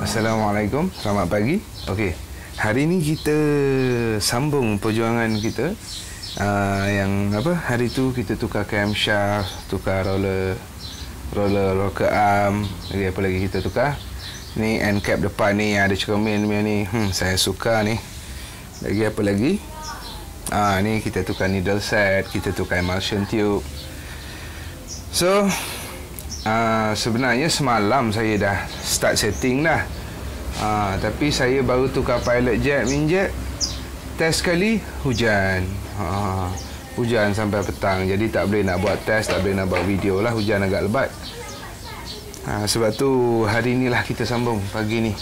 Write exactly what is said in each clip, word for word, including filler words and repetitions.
Assalamualaikum, selamat pagi. Okey, hari ni kita sambung perjuangan kita. Uh, yang apa? Hari tu kita tukar camshaft, tukar roller, roller rocker arm. Lagi apa lagi kita tukar? Ni end cap depan ni ada cermin ni. Hmm, saya suka ni. Lagi apa lagi? Ah, ni kita tukar needle set, kita tukar emulsion tube. So, uh, sebenarnya semalam saya dah start setting dah. Uh, tapi saya baru tukar pilot jet minjet. Test sekali hujan. Uh, hujan sampai petang. Jadi tak boleh nak buat test, tak boleh nak buat video lah. Hujan agak lebat. Uh, sebab tu hari inilah kita sambung pagi ni.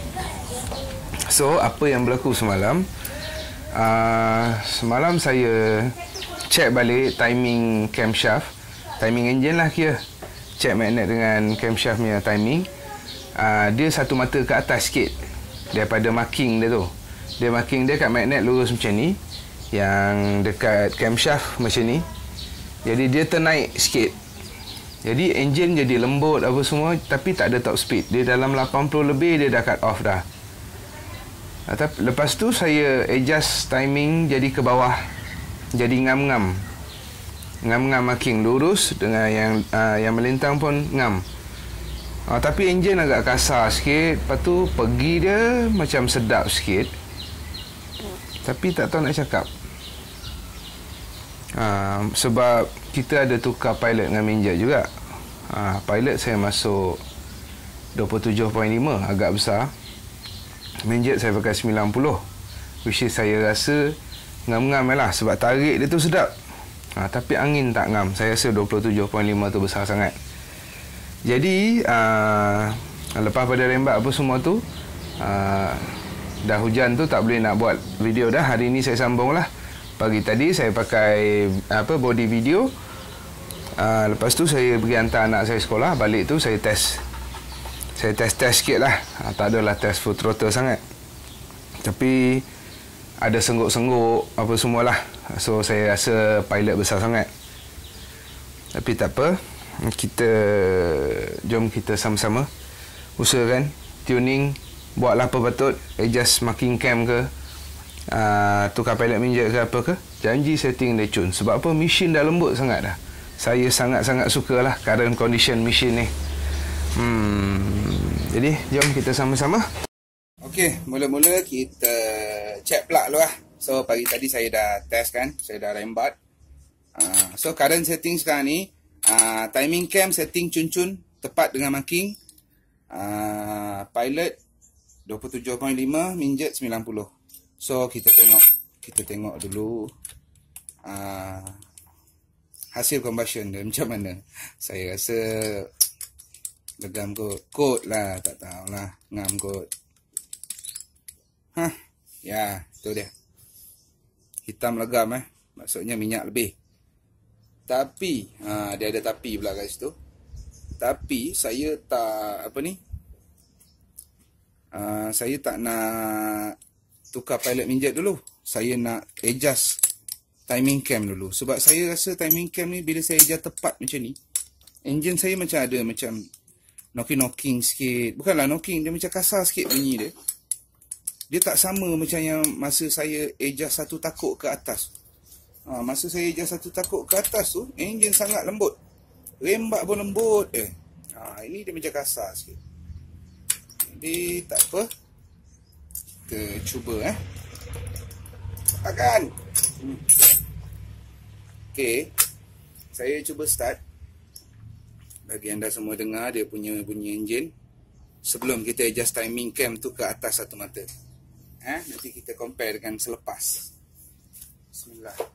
So, apa yang berlaku semalam? Uh, semalam saya check balik timing camshaft, timing engine lah kira. Check magnet dengan camshaft punya timing. Uh, dia satu mata ke atas sikit daripada marking dia tu. Dia marking dia kat magnet lurus macam ni, yang dekat camshaft macam ni. Jadi dia ternaik sikit. Jadi engine jadi lembut apa semua, tapi tak ada top speed. Dia dalam lapan puluh lebih dia dah cut off dah. Uh, tapi lepas tu saya adjust timing jadi ke bawah, jadi ngam-ngam. Ngam-ngam marking lurus dengan yang uh, yang melintang pun ngam. Uh, tapi enjin agak kasar sikit. Lepas tu pergi dia macam sedap sikit. Tapi tak tahu nak cakap. Uh, sebab kita ada tukar pilot dengan minjet juga. Uh, pilot saya masuk dua puluh tujuh perpuluhan lima, agak besar. Minjet saya pakai sembilan puluh. Which is saya rasa ngam-ngam lah. Sebab tarik dia tu sedap. Uh, tapi angin tak ngam. Saya rasa dua puluh tujuh perpuluhan lima tu besar sangat. Jadi uh, lepas pada rembat apa semua tu, uh, dah hujan tu tak boleh nak buat video dah. Hari ni saya sambung lah. Pagi tadi saya pakai apa body video. uh, Lepas tu saya pergi hantar anak saya sekolah. Balik tu saya test. Saya test-test sikit lah. uh, Tak adalah test full throttle sangat, tapi ada sengguk-sengguk apa semualah. So saya rasa pilot besar sangat. Tapi tak apa, kita jom kita sama-sama usahakan tuning, buatlah apa patut, adjust marking cam ke, uh, tukar pilot minjet ke apa ke. Janji setting dia cun. Sebab apa? Mesin dah lembut sangat dah. Saya sangat-sangat sukalah current condition mesin ni. Hmm, jadi jom kita sama-sama. Okey, mula-mula kita check plug dulu lah. So pagi tadi saya dah test kan, saya dah rembat. Uh, so current setting sekarang ni, Uh, timing cam setting cun-cun tepat dengan marking. uh, Pilot dua puluh tujuh perpuluhan lima, minjet sembilan puluh. So kita tengok Kita tengok dulu uh, hasil combustion dia macam mana. Saya rasa legam kot. Kot lah, tak tahulah. Ngam kot. Hah, ya, tu dia. Hitam legam eh. Maksudnya minyak lebih. Tapi ha, dia ada tapi pula guys tu. Tapi saya tak apa ni, uh, saya tak nak tukar pilot minjet dulu. Saya nak adjust timing cam dulu. Sebab saya rasa timing cam ni bila saya adjust tepat macam ni, engine saya macam ada macam knocking-knocking sikit. Bukanlah knocking, dia macam kasar sikit bunyi dia. Dia tak sama macam yang masa saya adjust satu takuk ke atas. Ha, masa saya adjust satu takuk ke atas tu, enjin sangat lembut. Rembat pun lembut eh. Ha, ini dia macam kasar sikit. Jadi tak apa. Kita cuba eh. Akan. Hmm. Okey. Saya cuba start. Bagi anda semua dengar dia punya bunyi enjin. Sebelum kita adjust timing cam tu ke atas satu mata. Eh, nanti kita compare dengan selepas. Bismillah.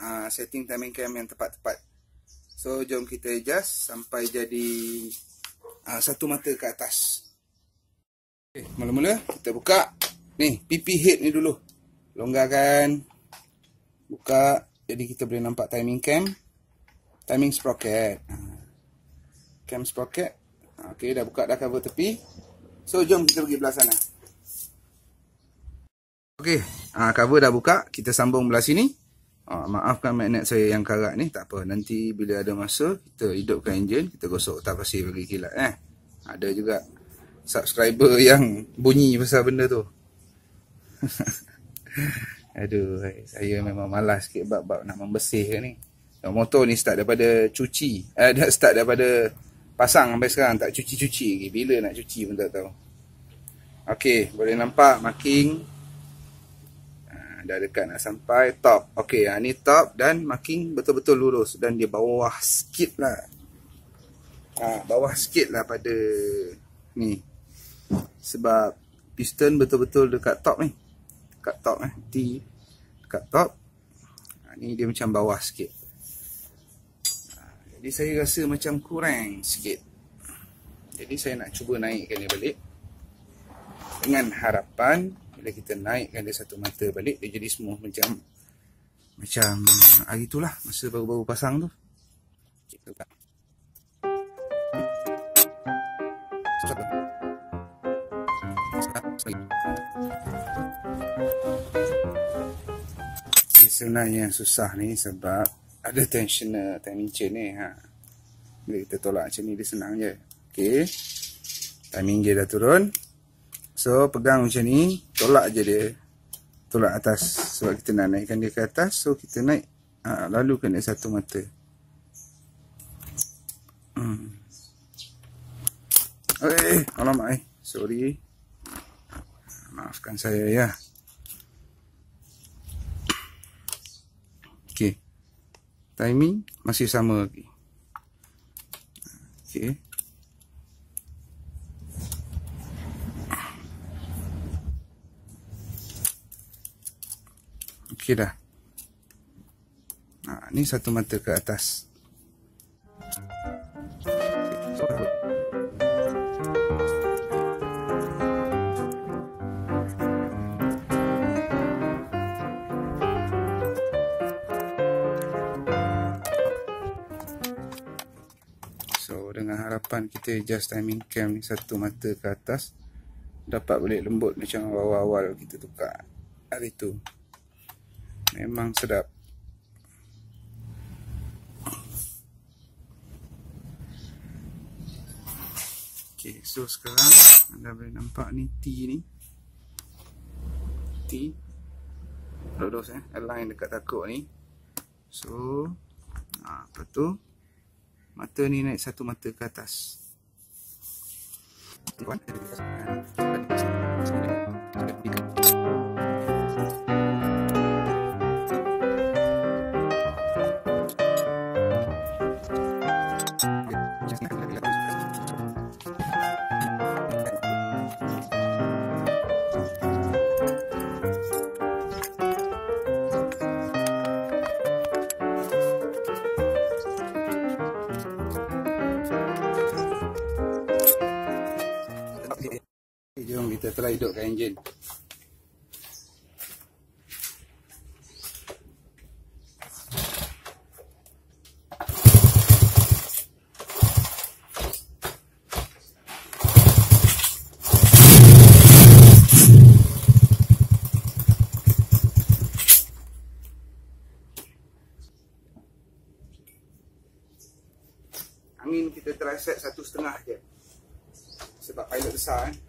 uh, setting timing cam yang tepat-tepat. So jom kita adjust sampai jadi uh, satu mata ke atas. Okay, mula-mula kita buka ni P P head ni dulu. Longgarkan. Buka. Jadi kita boleh nampak timing cam. Timing sprocket. Uh, cam sprocket. Okay, dah buka dah cover tepi. So jom kita pergi belah sana. Okay, uh, cover dah buka. Kita sambung belah sini. Oh, maafkan magnet saya yang karat ni, tak apa. Nanti bila ada masa kita hidupkan enjin, kita gosok otak pasir bagi kilat eh. Ada juga subscriber yang bunyi pasal benda tu. Aduh, saya memang malas sikit bab-bab nak membersih ni. Motor ni start daripada cuci, eh dah start daripada pasang sampai sekarang tak cuci-cuci lagi. Bila nak cuci pun tak tahu. Okey, boleh nampak marking dah dekat nak sampai top. Okey, ha, ni top dan marking betul-betul lurus dan dia bawah sikit lah. Ha, bawah sikit lah pada ni. Sebab piston betul-betul dekat top ni. Dekat top eh. T dekat top. Ha, ni dia macam bawah sikit. Ha, jadi saya rasa macam kurang sikit. Jadi saya nak cuba naikkan dia balik. Dengan harapan bila kita naikkan dia satu mata balik, dia jadi smooth macam macam hari itulah masa baru-baru pasang tu. Kita buka. Ini sebenarnya susah ni sebab ada tensioner, timing chain ni. Ha. Bila kita tolak macam ni dia senang je. Okey. Timing dia dah turun. So pegang macam ni, tolak je dia. Tolak atas. Sebab kita nak naikkan dia ke atas. So kita naik. Ha, lalu kena satu mata. Hmm. Eh, alamak eh. Sorry. Maafkan saya ya. Okey. Timing masih sama lagi. Okey. Okey dah. Ha, ni satu mata ke atas. So dengan harapan kita adjust timing cam ni satu mata ke atas, dapat balik lembut macam awal-awal kita tukar hari tu. Memang sedap. Okay, so sekarang anda boleh nampak ni T ni. T. Lodos eh, align dekat takuk ni. So, ha, apa tu? Mata ni naik satu mata ke atas. Jom kita try hidupkan enjin. Angin kita try set satu setengah je. Sebab pilot besar kan.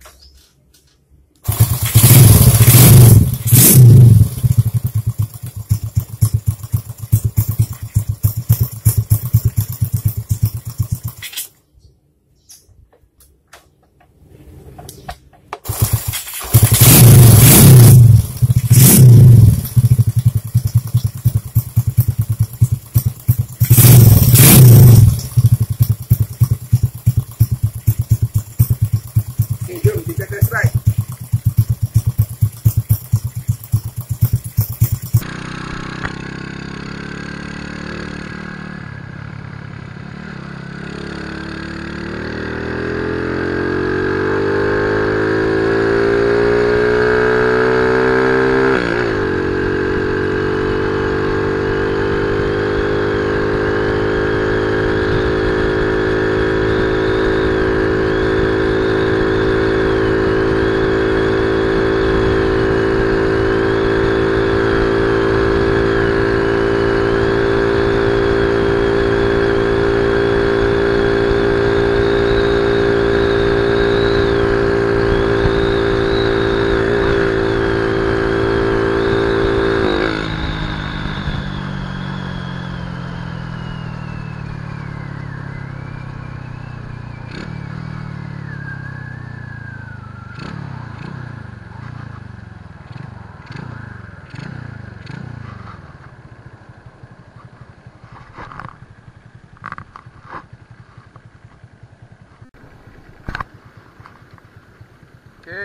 Jom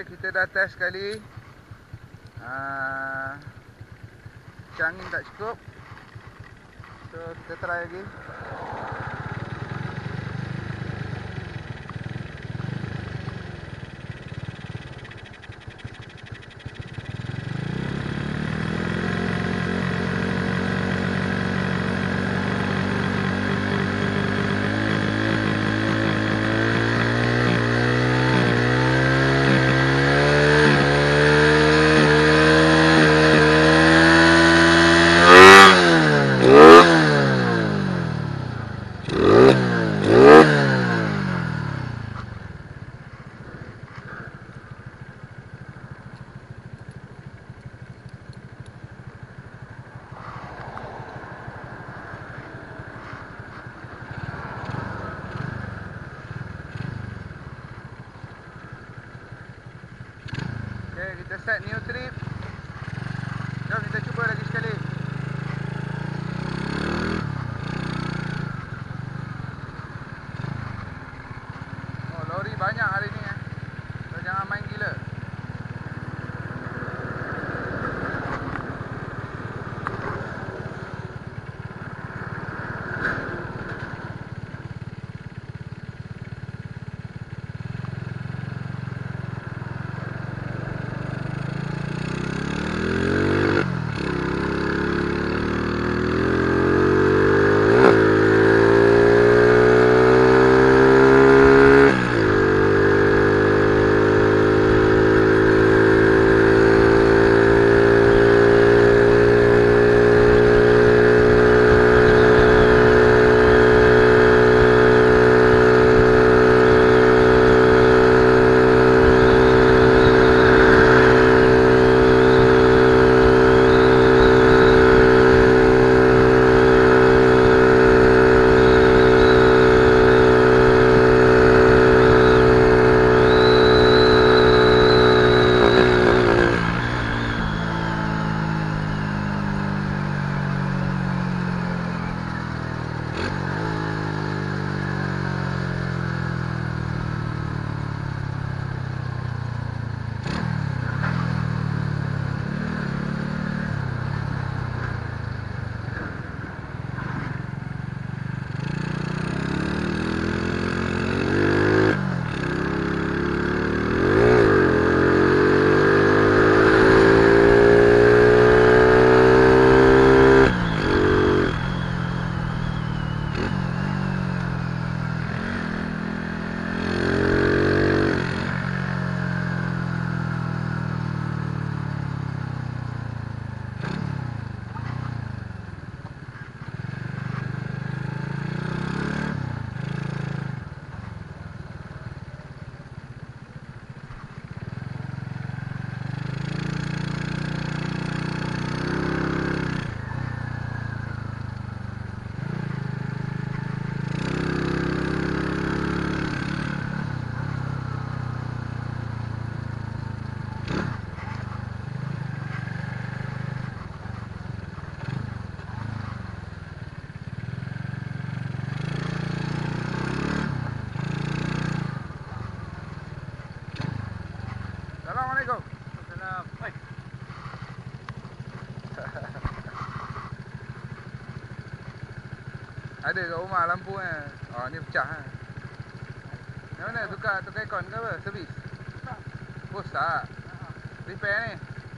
kita dah test sekali. uh, Angin tak cukup, so kita try lagi. Okay, kita set new trip. Jom kita cuba lagi sekali. Oh, lori banyak hari ni eh. So, jangan main gila. Assalamualaikum. Salam. Hai. Ada kat rumah lampu ni. Oh, ni pecah eh. Yang mana tukar tukar aircon ke apa? Servis. Rosak. Repair ni.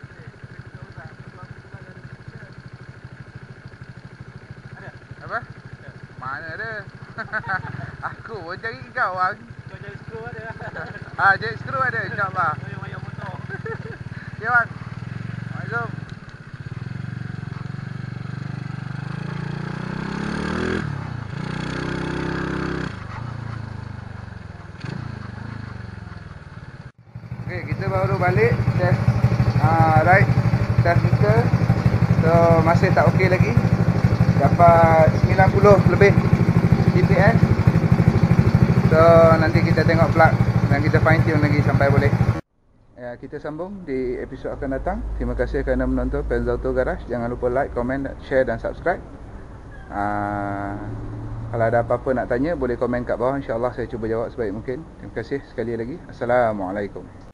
Ada. Apa? Mana ada? Aku pun cari kau bang. Kau jadi skru ada. Ah, jet screw ada insya-Allah. Ayam-ayam motor. Ya bang. Assalamualaikum. Okey, kita baru balik test uh, ride test meter. So masih tak okey lagi. Dapat sembilan puluh lebih G P S. So nanti kita tengok plug dan kita fine tune lagi sampai boleh. Ya, kita sambung di episod akan datang. Terima kasih kerana menonton Penza Auto Garage. Jangan lupa like, komen, share dan subscribe. Uh, kalau ada apa-apa nak tanya boleh komen kat bawah. InsyaAllah saya cuba jawab sebaik mungkin. Terima kasih sekali lagi. Assalamualaikum.